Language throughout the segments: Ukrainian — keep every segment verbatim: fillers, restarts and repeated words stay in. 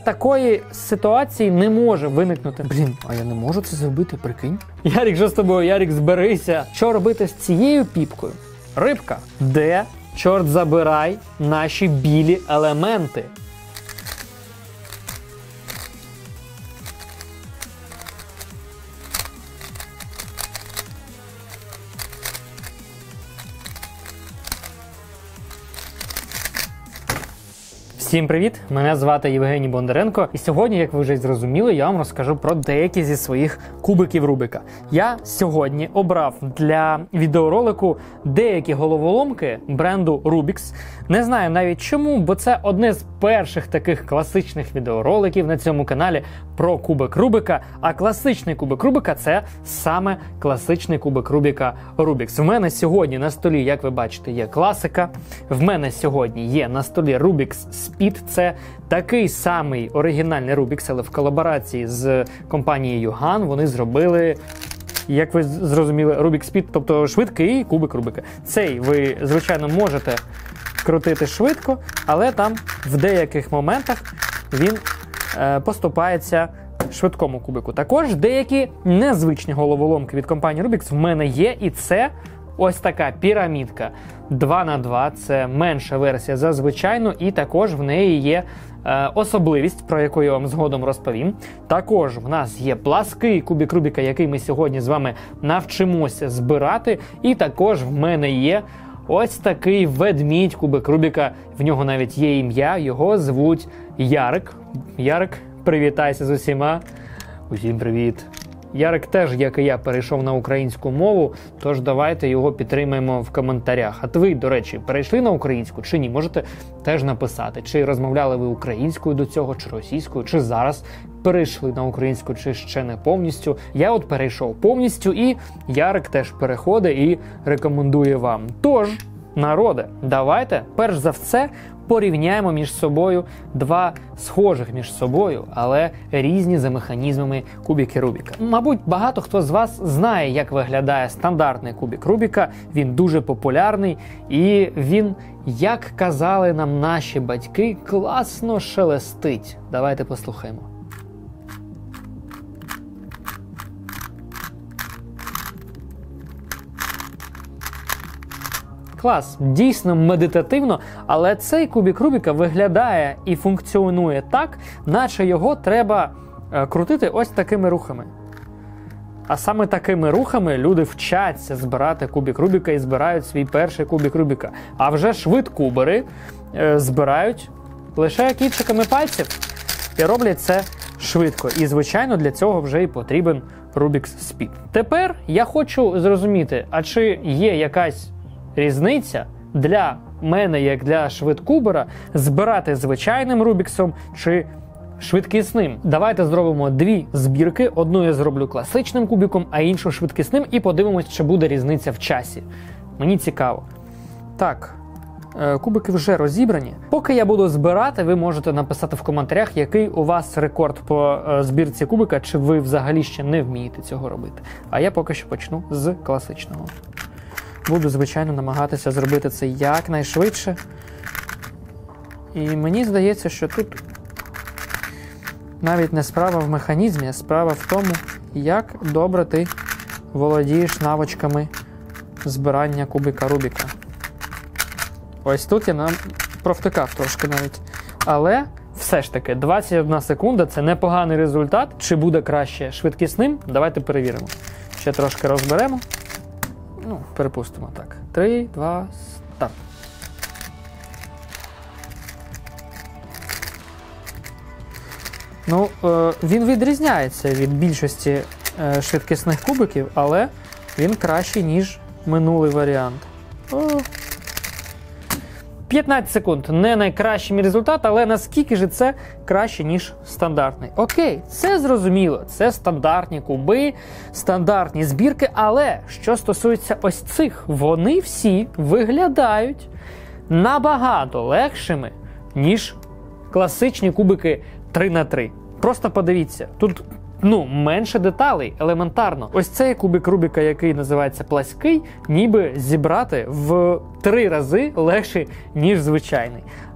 такої ситуації не може виникнути. Блін, а я не можу це зробити, прикинь. Ярік, що з тобою? Ярік, зберися. Що робити з цією піпкою? Рибка, де, чорт забирай, наші білі елементи? Всім привіт! Мене звати Євгеній Бондаренко, і сьогодні, як ви вже зрозуміли, я вам розкажу про деякі зі своїх кубиків Рубика. Я сьогодні обрав для відеоролику деякі головоломки бренду Rubix. Не знаю навіть чому, бо це одне з перших таких класичних відеороликів на цьому каналі про кубик Рубика, а класичний кубик Рубика – це саме класичний кубик Рубика Rubix. В мене сьогодні на столі, як ви бачите, є класика. В мене сьогодні є на столі Rubix Speed. Це такий самий оригінальний Rubix, але в колаборації з компанією ган вони зробили, як ви зрозуміли, Rubix Speed, тобто швидкий кубик Рубика. Цей ви, звичайно, можете крутити швидко, але там в деяких моментах він е, поступається швидкому кубику. Також деякі незвичні головоломки від компанії Rubix в мене є, і це ось така пірамідка два на два, це менша версія за звичайну, і також в неї є е, особливість, про яку я вам згодом розповім. Також в нас є плаский кубик Рубіка, який ми сьогодні з вами навчимося збирати, і також в мене є ось такий ведмідь кубик Рубіка, в нього навіть є ім'я, його звуть Ярик. Ярик, привітайся з усіма. Усім привіт. Ярик теж, як і я, перейшов на українську мову, тож давайте його підтримаємо в коментарях. А ви, до речі, перейшли на українську чи ні? Можете теж написати, чи розмовляли ви українською до цього, чи російською, чи зараз перейшли на українську, чи ще не повністю. Я от перейшов повністю, і Ярик теж переходить і рекомендує вам. Тож, народе, давайте, перш за все, порівняємо між собою два схожих між собою, але різні за механізмами кубики Рубіка. Мабуть, багато хто з вас знає, як виглядає стандартний кубик Рубіка. Він дуже популярний і він, як казали нам наші батьки, класно шелестить. Давайте послухаємо. Клас, дійсно медитативно, але цей кубик Рубіка виглядає і функціонує так, наче його треба е, крутити ось такими рухами. А саме такими рухами люди вчаться збирати кубик Рубіка і збирають свій перший кубик Рубіка. А вже швидкубери е, збирають лише кінчиками пальців і роблять це швидко. І, звичайно, для цього вже і потрібен Rubix Speed. Тепер я хочу зрозуміти, а чи є якась різниця для мене, як для швидкубера, збирати звичайним Рубіксом чи швидкісним. Давайте зробимо дві збірки. Одну я зроблю класичним кубиком, а іншу швидкісним, і подивимось, чи буде різниця в часі. Мені цікаво. Так, кубики вже розібрані. Поки я буду збирати, ви можете написати в коментарях, який у вас рекорд по збірці кубика, чи ви взагалі ще не вмієте цього робити. А я поки що почну з класичного. Буду, звичайно, намагатися зробити це якнайшвидше. І мені здається, що тут навіть не справа в механізмі, а справа в тому, як добре ти володієш навичками збирання кубика Рубіка. Ось тут я нам провтикав трошки навіть. Але все ж таки, двадцять одна секунда – це непоганий результат. Чи буде краще швидкісним? Давайте перевіримо. Ще трошки розберемо. Ну, перепустимо так. Три, два, старт. Ну, е, він відрізняється від більшості е, швидкісних кубиків, але він кращий, ніж минулий варіант. О. п'ятнадцять секунд. Не найкращий мій результат, але наскільки ж це краще, ніж стандартний. Окей, це зрозуміло. Це стандартні куби, стандартні збірки, але що стосується ось цих, вони всі виглядають набагато легшими, ніж класичні кубики три на три. Просто подивіться, тут ну, менше деталей, елементарно. Ось цей кубик Рубіка, який називається плаский, ніби зібрати в три рази легше, ніж звичайний.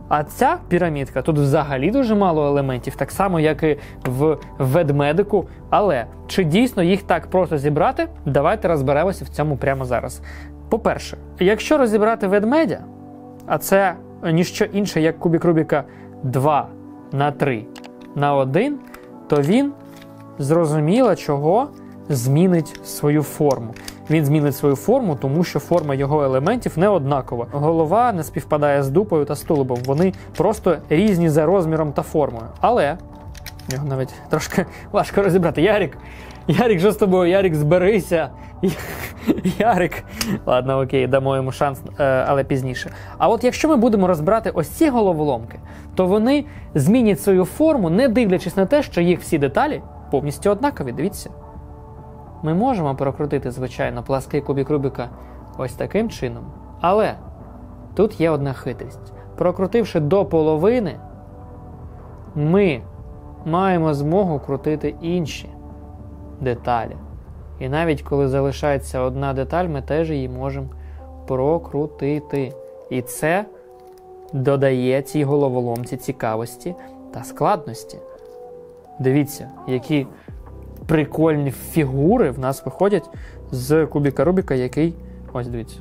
А ця пірамідка, тут взагалі дуже мало елементів, так само, як і в ведмедику. Але чи дійсно їх так просто зібрати? Давайте розберемося в цьому прямо зараз. По-перше, якщо розібрати ведмедя, а це ніщо інше, як кубик Рубіка два на три на один, то він, зрозуміло, чого, змінить свою форму. Він змінить свою форму, тому що форма його елементів не однакова. Голова не співпадає з дупою та з тулубом. Вони просто різні за розміром та формою. Але його навіть трошки важко розібрати. Ярик, Ярик, що з тобою? Ярик, зберися. Ярик. Ладно, окей, дамо йому шанс, але пізніше. А от якщо ми будемо розбирати ось ці головоломки, то вони змінять свою форму, не дивлячись на те, що їх всі деталі повністю однакові. Дивіться. Ми можемо прокрутити, звичайно, плаский кубик Рубіка ось таким чином. Але тут є одна хитрість. Прокрутивши до половини, ми маємо змогу крутити інші деталі. І навіть коли залишається одна деталь, ми теж її можемо прокрутити. І це додає цій головоломці цікавості та складності. Дивіться, які прикольні фігури в нас виходять з кубика Рубіка, який, ось дивіться,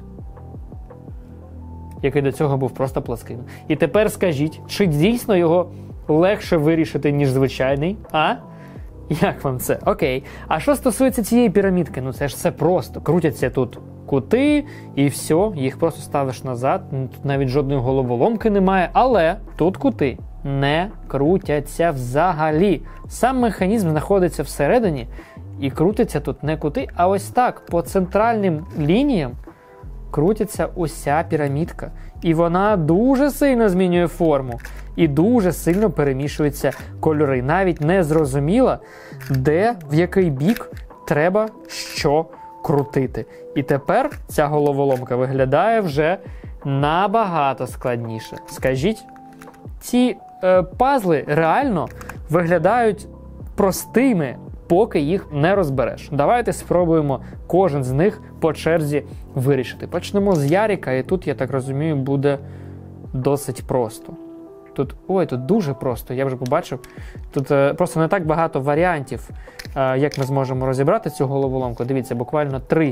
який до цього був просто пласким. І тепер скажіть, чи дійсно його легше вирішити, ніж звичайний, а? Як вам це? Окей. А що стосується цієї пірамідки? Ну це ж все просто. Крутяться тут кути і все, їх просто ставиш назад. Тут навіть жодної головоломки немає, але тут кути не крутяться взагалі. Сам механізм знаходиться всередині і крутиться тут не кути, а ось так, по центральним лініям крутиться уся пірамідка. І вона дуже сильно змінює форму і дуже сильно перемішуються кольори. Навіть не зрозуміло, де, в який бік треба що крутити. І тепер ця головоломка виглядає вже набагато складніше. Скажіть, ці е, пазли реально виглядають простими, поки їх не розбереш. Давайте спробуємо кожен з них по черзі вирішити. Почнемо з Ярика, і тут, я так розумію, буде досить просто. Тут, ой, тут дуже просто, я вже побачив. Тут е, просто не так багато варіантів, е, як ми зможемо розібрати цю головоломку. Дивіться, буквально три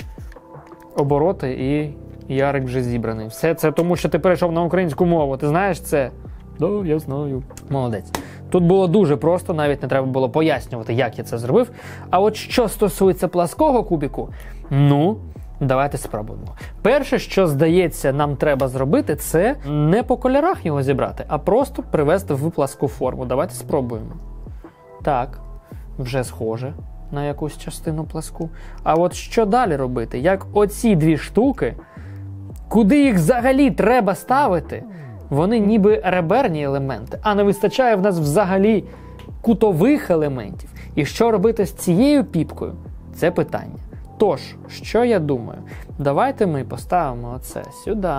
обороти і Ярик вже зібраний. Все це тому, що ти перейшов на українську мову. Ти знаєш це? Да, я знаю. Молодець. Тут було дуже просто, навіть не треба було пояснювати, як я це зробив. А от що стосується плаского кубіку, ну, давайте спробуємо. Перше, що, здається, нам треба зробити, це не по кольорах його зібрати, а просто привести в пласку форму. Давайте спробуємо. Так, вже схоже на якусь частину пласку. А от що далі робити? Як оці дві штуки, куди їх взагалі треба ставити? Вони ніби реберні елементи, а не вистачає в нас взагалі кутових елементів. І що робити з цією піпкою? Це питання. Тож, що я думаю? Давайте ми поставимо оце сюди.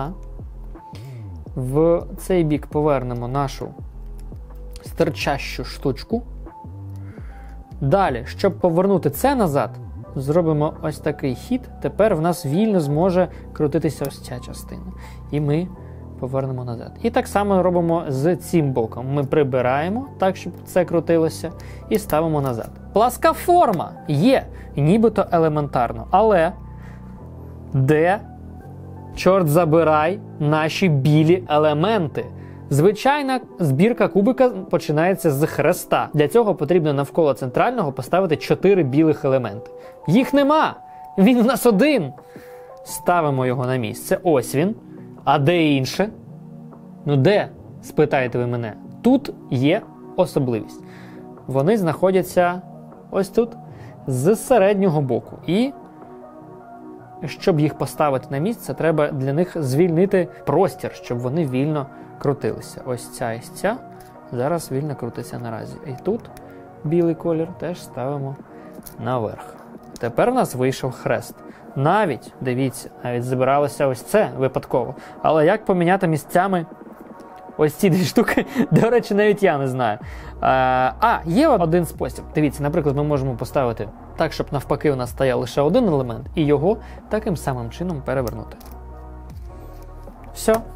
В цей бік повернемо нашу стирчащу штучку. Далі, щоб повернути це назад, зробимо ось такий хід. Тепер в нас вільно зможе крутитися ось ця частина. І ми повернемо назад. І так само робимо з цим боком. Ми прибираємо так, щоб це крутилося, і ставимо назад. Пласка форма є, нібито елементарно. Але де, чорт забирай, наші білі елементи? Звичайна збірка кубика починається з хреста. Для цього потрібно навколо центрального поставити чотири білих елементи. Їх нема! Він у нас один! Ставимо його на місце. Ось він. А де інше? Ну де? Спитаєте ви мене. Тут є особливість. Вони знаходяться ось тут, з середнього боку. І щоб їх поставити на місце, треба для них звільнити простір, щоб вони вільно крутилися. Ось ця і ця зараз вільно крутиться наразі. І тут білий колір теж ставимо наверх. Тепер в нас вийшов хрест. Навіть, дивіться, навіть збиралося ось це випадково. Але як поміняти місцями ось ці дві штуки, до речі, навіть я не знаю. А, а, є один спосіб. Дивіться, наприклад, ми можемо поставити так, щоб навпаки у нас стояв лише один елемент, і його таким самим чином перевернути. Все.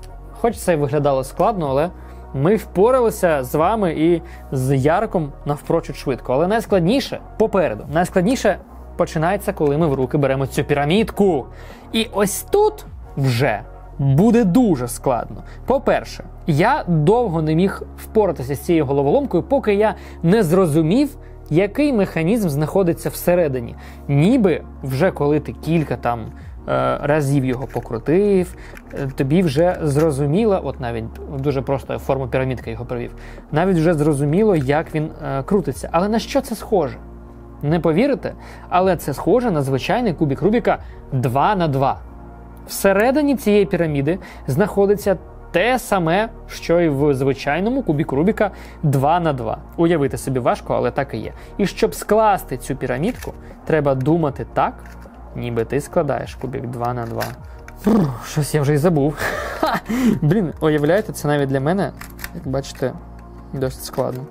Хоч це і виглядало складно, але ми впоралися з вами і з Яриком навпрочуд швидко. Але найскладніше попереду. Найскладніше починається, коли ми в руки беремо цю пірамідку. І ось тут вже буде дуже складно. По-перше, я довго не міг впоратися з цією головоломкою, поки я не зрозумів, який механізм знаходиться всередині. Ніби вже коли ти кілька там е, разів його покрутив, е, тобі вже зрозуміло, от навіть дуже просто форму пірамідки його провів, навіть вже зрозуміло, як він е, крутиться. Але на що це схоже? Не повірите? Але це схоже на звичайний кубик Рубіка два на два. Всередині цієї піраміди знаходиться те саме, що і в звичайному кубіку Рубіка два на два. Уявити собі важко, але так і є. І щоб скласти цю пірамідку, треба думати так, ніби ти складаєш кубик два на два. Фух, щось я вже й забув. Ха! Блін, уявляєте, це навіть для мене, як бачите, досить складно.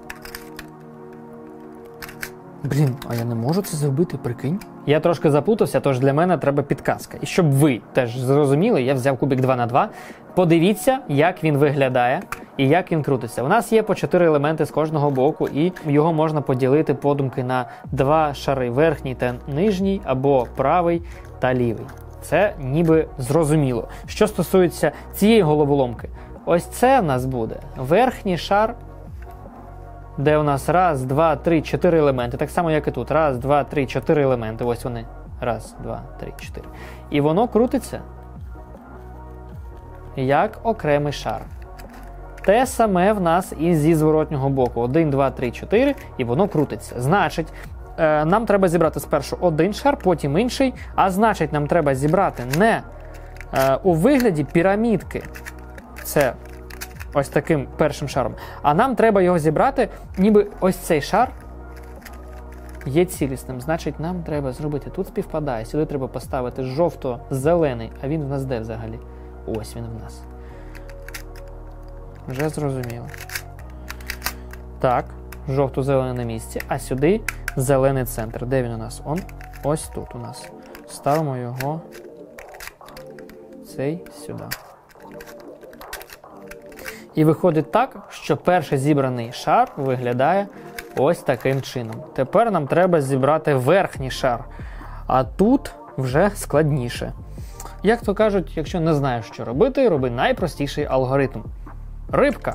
Блін, а я не можу це зробити, прикинь? Я трошки заплутався, тож для мене треба підказка. І щоб ви теж зрозуміли, я взяв кубик два на два. Подивіться, як він виглядає і як він крутиться. У нас є по чотири елементи з кожного боку, і його можна поділити подумки на два шари: верхній та нижній, або правий та лівий. Це ніби зрозуміло. Що стосується цієї головоломки, ось це в нас буде верхній шар, де у нас раз, два, три, чотири елементи. Так само, як і тут. Раз, два, три, чотири елементи. Ось вони. Раз, два, три, чотири. І воно крутиться як окремий шар. Те саме в нас і зі зворотнього боку. Один, два, три, чотири. І воно крутиться. Значить, е, нам треба зібрати спершу один шар, потім інший. А значить, нам треба зібрати не е, у вигляді пірамідки. Це ось таким першим шаром. А нам треба його зібрати, ніби ось цей шар є цілісним. Значить, нам треба зробити, тут співпадає, сюди треба поставити жовто-зелений, а він в нас де взагалі? Ось він в нас. Вже зрозуміло. Так, жовто-зелений на місці, а сюди зелений центр. Де він у нас? Он ось тут у нас. Ставимо його цей сюди. І виходить так, що перший зібраний шар виглядає ось таким чином. Тепер нам треба зібрати верхній шар, а тут вже складніше. Як то кажуть, якщо не знаєш, що робити, роби найпростіший алгоритм. Рибка.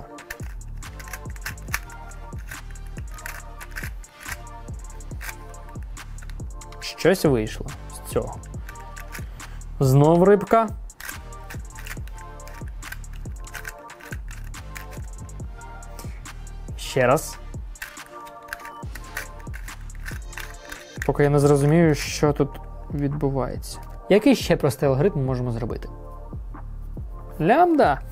Щось вийшло з цього. Знов рибка. Ще раз. Поки я не зрозумію, що тут відбувається. Який ще простий алгоритм можемо зробити? Лямбда.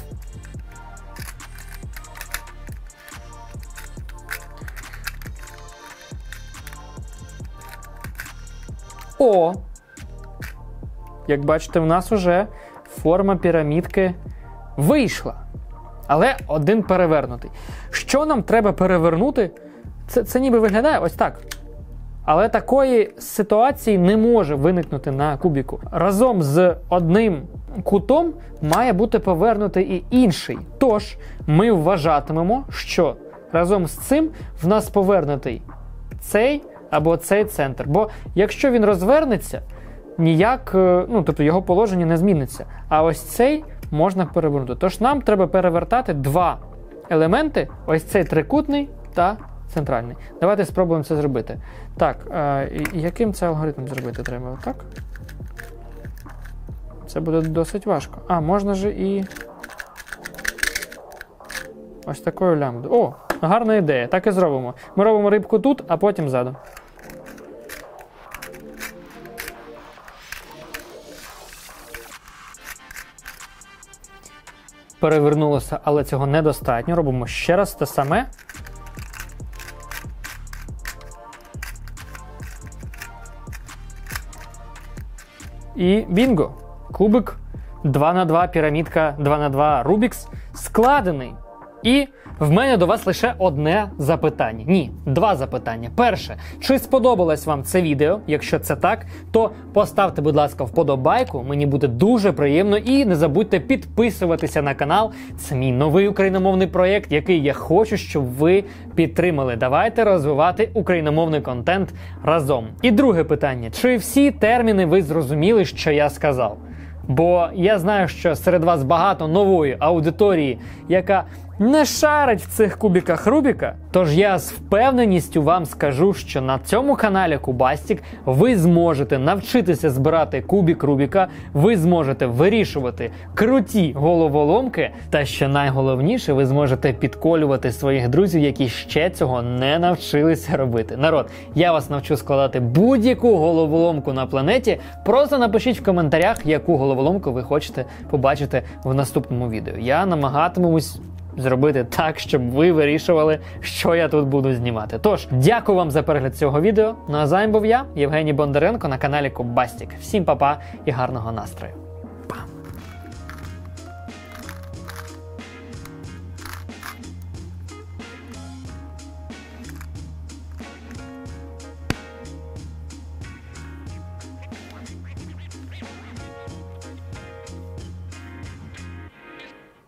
О! Як бачите, в нас уже форма пірамідки вийшла. Але один перевернутий. Що нам треба перевернути? Це, це ніби виглядає ось так. Але такої ситуації не може виникнути на кубіку. Разом з одним кутом має бути повернутий і інший. Тож ми вважатимемо, що разом з цим в нас повернутий цей або цей центр. Бо якщо він розвернеться, ніяк, ну, тобто його положення не зміниться. А ось цей можна перевернути. Тож нам треба перевертати два елементи, ось цей трикутний та центральний. Давайте спробуємо це зробити. Так, е, яким це алгоритм зробити треба? Отак? Це буде досить важко. А, можна ж і ось такою лямбдою. О, гарна ідея, так і зробимо. Ми робимо рибку тут, а потім ззаду. Перевернулося, але цього недостатньо. Робимо ще раз те саме. І бінго! Кубик два на два, пірамідка два на два Rubik's складений. І В мене до вас лише одне запитання. Ні, два запитання. Перше, чи сподобалось вам це відео? Якщо це так, то поставте, будь ласка, вподобайку, мені буде дуже приємно. І не забудьте підписуватися на канал. Це мій новий україномовний проєкт, який я хочу, щоб ви підтримали. Давайте розвивати україномовний контент разом. І друге питання, чи всі терміни ви зрозуміли, що я сказав? Бо я знаю, що серед вас багато нової аудиторії, яка не шарить в цих кубиках Рубіка. Тож я з впевненістю вам скажу, що на цьому каналі Кубастік ви зможете навчитися збирати кубик Рубіка, ви зможете вирішувати круті головоломки, та що найголовніше, ви зможете підколювати своїх друзів, які ще цього не навчилися робити. Народ, я вас навчу складати будь-яку головоломку на планеті. Просто напишіть в коментарях, яку головоломку ви хочете побачити в наступному відео. Я намагатимусь зробити так, щоб ви вирішували, що я тут буду знімати. Тож, дякую вам за перегляд цього відео. Ну а з вами був я, Євгеній Бондаренко, на каналі Кубастік. Всім па-па і гарного настрою!